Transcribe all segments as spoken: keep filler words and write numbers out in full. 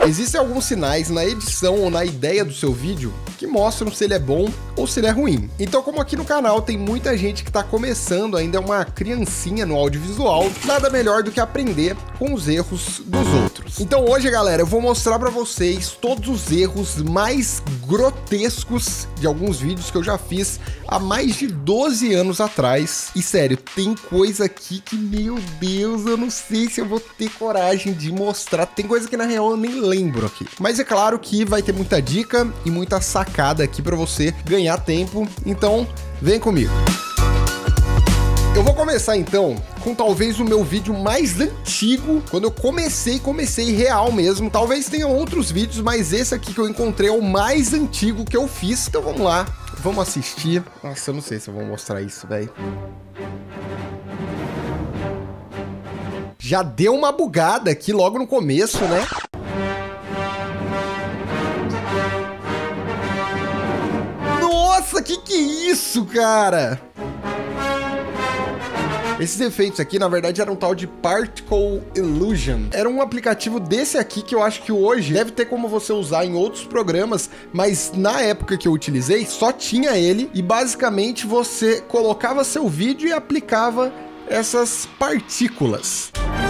Existem alguns sinais na edição ou na ideia do seu vídeo que mostram se ele é bom ou se ele é ruim. Então, como aqui no canal tem muita gente que está começando, ainda é uma criancinha no audiovisual, nada melhor do que aprender com os erros dos outros. Então hoje, galera, eu vou mostrar para vocês todos os erros mais grotescos de alguns vídeos que eu já fiz há mais de doze anos atrás. E sério, tem coisa aqui que, meu Deus, eu não sei se eu vou ter coragem de mostrar. Tem coisa que na real eu nem lembro aqui. Mas é claro que vai ter muita dica e muita sacada aqui para você ganhar tempo. Então, vem comigo. Eu vou começar então com talvez o meu vídeo mais antigo, quando eu comecei, comecei real mesmo. Talvez tenha outros vídeos, mas esse aqui que eu encontrei é o mais antigo que eu fiz. Então vamos lá, vamos assistir. Nossa, eu não sei se eu vou mostrar isso, velho. Já deu uma bugada aqui logo no começo, né? Nossa, que que é isso, cara? Esses efeitos aqui, na verdade, eram um tal de Particle Illusion. Era um aplicativo desse aqui que eu acho que hoje deve ter como você usar em outros programas, mas na época que eu utilizei, só tinha ele e basicamente você colocava seu vídeo e aplicava essas partículas.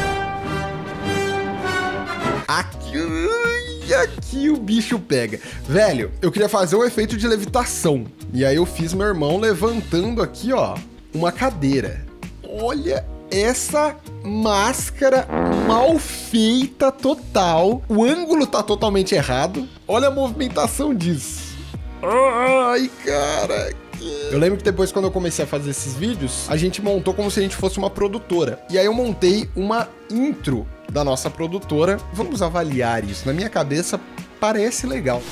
Aqui, aqui o bicho pega. Velho, eu queria fazer um efeito de levitação. E aí eu fiz meu irmão levantando aqui, ó, uma cadeira. Olha essa máscara mal feita total. O ângulo tá totalmente errado. Olha a movimentação disso. Ai, cara. Eu lembro que depois, quando eu comecei a fazer esses vídeos, a gente montou como se a gente fosse uma produtora. E aí eu montei uma intro da nossa produtora. Vamos avaliar isso. Na minha cabeça, parece legal.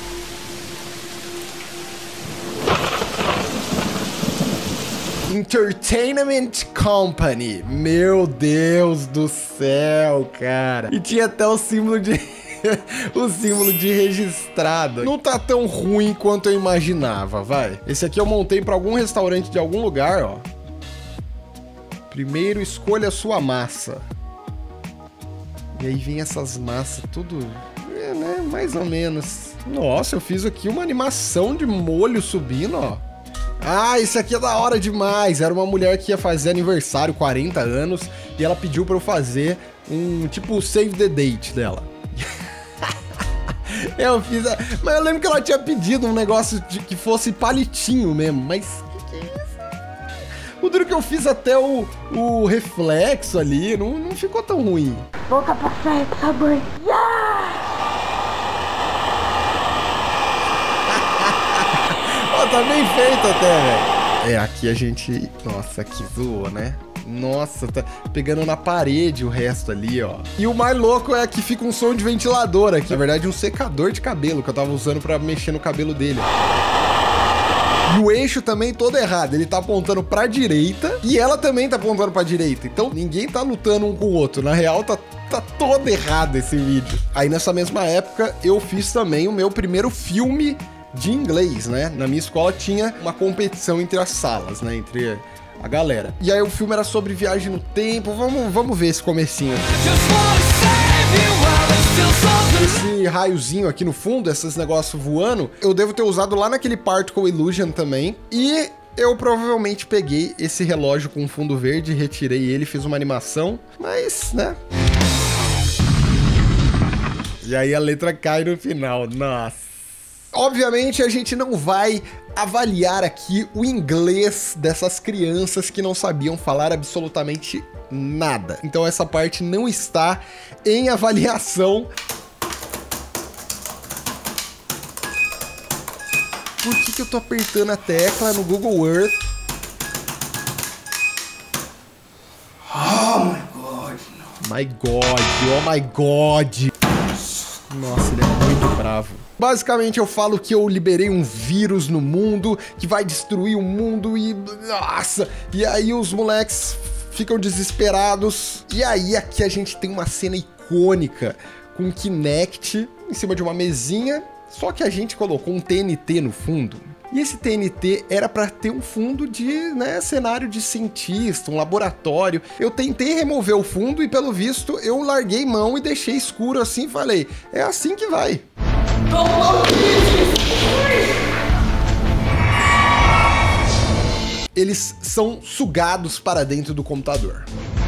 Entertainment Company. Meu Deus do céu, cara. E tinha até o símbolo de... o símbolo de registrado. Não tá tão ruim quanto eu imaginava, vai. Esse aqui eu montei pra algum restaurante de algum lugar, ó. Primeiro, escolha a sua massa. E aí vem essas massas tudo... É, né? Mais ou menos. Nossa, eu fiz aqui uma animação de molho subindo, ó. Ah, esse aqui é da hora demais. Era uma mulher que ia fazer aniversário, quarenta anos, e ela pediu pra eu fazer um, tipo, save the date dela. Eu fiz, a... mas eu lembro que ela tinha pedido um negócio de que fosse palitinho mesmo, mas que que é isso? O duro que eu fiz até o, o reflexo ali, não, não ficou tão ruim. Boca pra frente, sabor. Yeah! Tá bem feito até, velho. É, aqui a gente... Nossa, que zoou, né? Nossa, tá pegando na parede o resto ali, ó. E o mais louco é que fica um som de ventilador aqui. Na verdade, um secador de cabelo que eu tava usando pra mexer no cabelo dele. E o eixo também todo errado. Ele tá apontando pra direita e ela também tá apontando pra direita. Então, ninguém tá lutando um com o outro. Na real, tá... Tá todo errado esse vídeo. Aí, nessa mesma época, eu fiz também o meu primeiro filme de inglês, né? Na minha escola tinha uma competição entre as salas, né? Entre a galera. E aí o filme era sobre viagem no tempo. Vamos, vamos ver esse comecinho. Esse raiozinho aqui no fundo, esses negócios voando, eu devo ter usado lá naquele Particle Illusion também. E eu provavelmente peguei esse relógio com fundo verde, retirei ele, fiz uma animação. Mas, né? E aí a letra cai no final. Nossa. Obviamente, a gente não vai avaliar aqui o inglês dessas crianças que não sabiam falar absolutamente nada. Então, essa parte não está em avaliação. Por que que eu tô apertando a tecla no Google Earth? Oh my God. My God, oh my God. Nossa, ele é muito bravo. Basicamente, eu falo que eu liberei um vírus no mundo que vai destruir o mundo e... Nossa! E aí os moleques ficam desesperados. E aí aqui a gente tem uma cena icônica com um Kinect em cima de uma mesinha. Só que a gente colocou um T N T no fundo. E esse T N T era para ter um fundo de, né, cenário de cientista, um laboratório. Eu tentei remover o fundo e, pelo visto, eu larguei mão e deixei escuro assim e falei, é assim que vai. Eles são sugados para dentro do computador.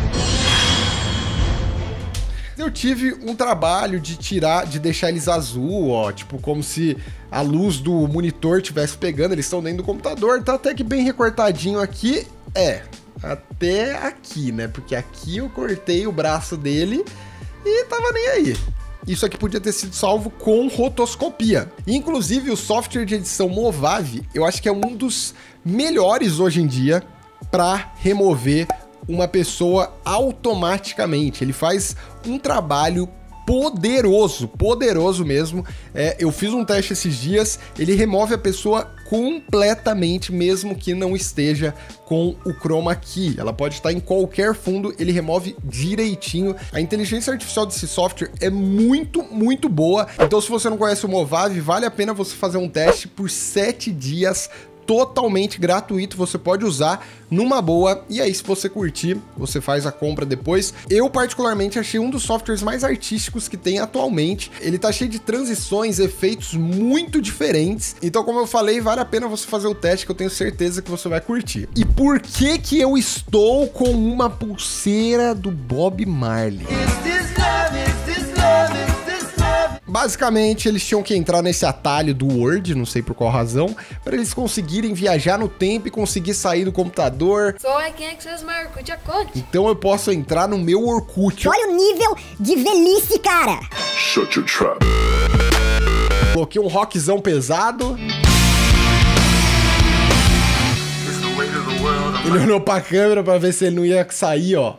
Eu tive um trabalho de tirar, de deixar eles azul, ó, tipo como se a luz do monitor estivesse pegando, eles estão dentro do computador, tá até que bem recortadinho aqui, é, até aqui, né, porque aqui eu cortei o braço dele e tava nem aí. Isso aqui podia ter sido salvo com rotoscopia. Inclusive o software de edição Movavi, eu acho que é um dos melhores hoje em dia para remover uma pessoa automaticamente. Ele faz um trabalho poderoso, poderoso mesmo. É, eu fiz um teste esses dias, ele remove a pessoa completamente, mesmo que não esteja com o chroma key. Ela pode estar em qualquer fundo, ele remove direitinho. A inteligência artificial desse software é muito, muito boa. Então, se você não conhece o Movavi, vale a pena você fazer um teste por sete dias, totalmente gratuito, você pode usar numa boa, e aí se você curtir, você faz a compra depois. Eu particularmente achei um dos softwares mais artísticos que tem atualmente. Ele tá cheio de transições, efeitos muito diferentes, então como eu falei, vale a pena você fazer o teste que eu tenho certeza que você vai curtir. E por que que eu estou com uma pulseira do Bob Marley? Basicamente, eles tinham que entrar nesse atalho do Word, não sei por qual razão, para eles conseguirem viajar no tempo e conseguir sair do computador. So I can access my Orkut account. Então eu posso entrar no meu Orkut. Olha o nível de velhice, cara! Shut your trap. Coloquei um rockzão pesado. Ele olhou pra câmera pra ver se ele não ia sair, ó.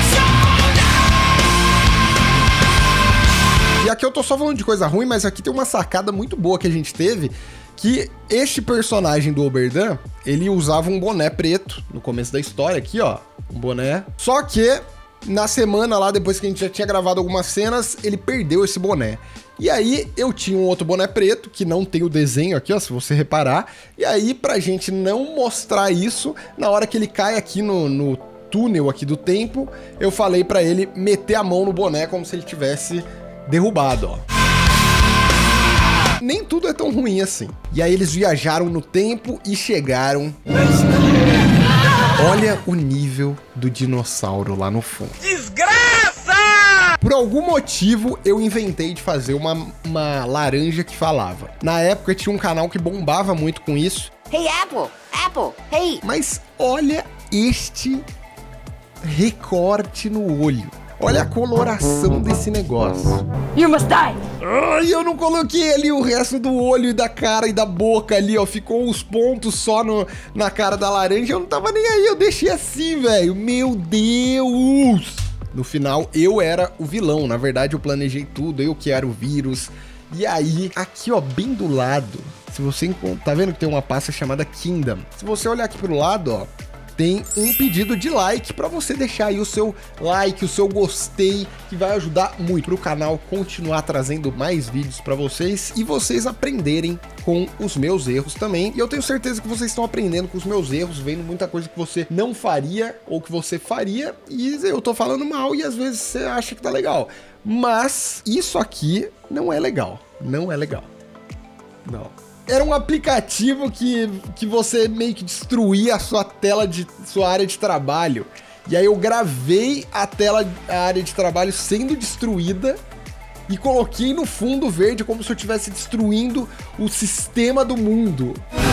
E aqui eu tô só falando de coisa ruim, mas aqui tem uma sacada muito boa que a gente teve, que este personagem do Oberdan, ele usava um boné preto no começo da história aqui, ó, um boné. Só que na semana lá, depois que a gente já tinha gravado algumas cenas, ele perdeu esse boné. E aí eu tinha um outro boné preto, que não tem o desenho aqui, ó, se você reparar. E aí, pra gente não mostrar isso, na hora que ele cai aqui no, no túnel aqui do tempo, eu falei pra ele meter a mão no boné como se ele tivesse derrubado, ó. Nem tudo é tão ruim assim. E aí eles viajaram no tempo e chegaram... Olha o nível do dinossauro lá no fundo. Desgraça! Por algum motivo, eu inventei de fazer uma, uma laranja que falava. Na época, tinha um canal que bombava muito com isso. Hey, Apple! Apple! Hey! Mas olha este recorte no olho. Olha a coloração desse negócio. You must die! Ai, eu não coloquei ali o resto do olho e da cara e da boca ali, ó. Ficou os pontos só no, na cara da laranja. Eu não tava nem aí, eu deixei assim, velho. Meu Deus! No final, eu era o vilão. Na verdade, eu planejei tudo. Eu que era o vírus. E aí, aqui, ó, bem do lado, se você encontra... Tá vendo que tem uma pasta chamada Kingdom? Se você olhar aqui pro lado, ó, tem um pedido de like para você deixar aí o seu like, o seu gostei, que vai ajudar muito para o canal continuar trazendo mais vídeos para vocês e vocês aprenderem com os meus erros também. E eu tenho certeza que vocês estão aprendendo com os meus erros, vendo muita coisa que você não faria ou que você faria e eu tô falando mal e às vezes você acha que tá legal. Mas isso aqui não é legal, não é legal, não. Era um aplicativo que, que você meio que destruía a sua tela de sua área de trabalho. E aí eu gravei a tela, a área de trabalho sendo destruída e coloquei no fundo verde como se eu estivesse destruindo o sistema do mundo.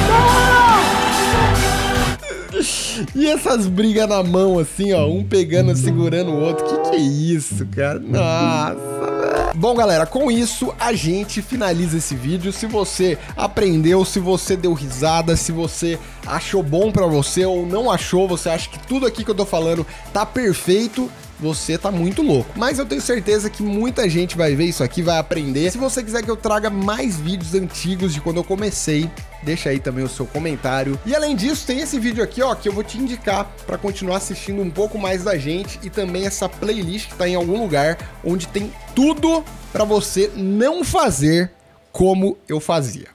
E essas brigas na mão assim, ó, um pegando, segurando o outro. Que que é isso, cara? Nossa. Bom, galera, com isso a gente finaliza esse vídeo. Se você aprendeu, se você deu risada, se você achou bom pra você ou não achou, você acha que tudo aqui que eu tô falando tá perfeito, você tá muito louco. Mas eu tenho certeza que muita gente vai ver isso aqui, vai aprender. Se você quiser que eu traga mais vídeos antigos de quando eu comecei, deixa aí também o seu comentário. E além disso, tem esse vídeo aqui, ó, que eu vou te indicar para continuar assistindo um pouco mais da gente e também essa playlist que tá em algum lugar onde tem tudo para você não fazer como eu fazia.